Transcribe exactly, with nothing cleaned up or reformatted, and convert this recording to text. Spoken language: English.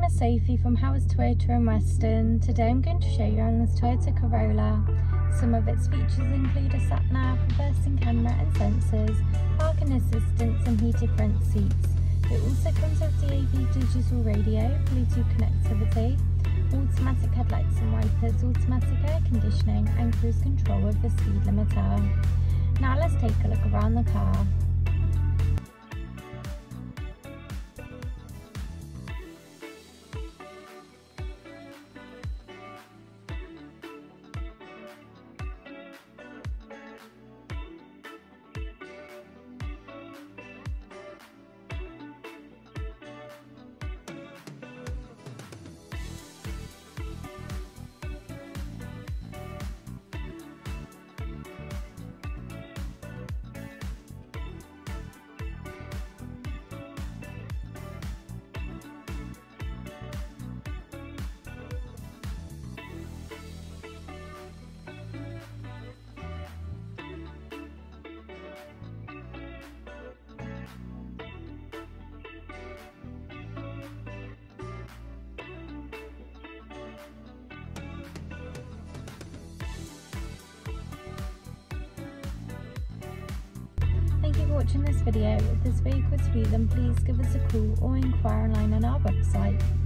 name is Sophie from Howard's Toyota in Weston. Today I'm going to show you around this Toyota Corolla. Some of its features include a sat-nav, reversing camera and sensors, parking assistance and heated front seats. It also comes with D A B digital radio, Bluetooth connectivity, automatic headlights and wipers, automatic air conditioning and cruise control with the speed limiter. Now let's take a look around the car. Thank you for watching this video. If this vehicle is for you, then please give us a call or inquire online on our website.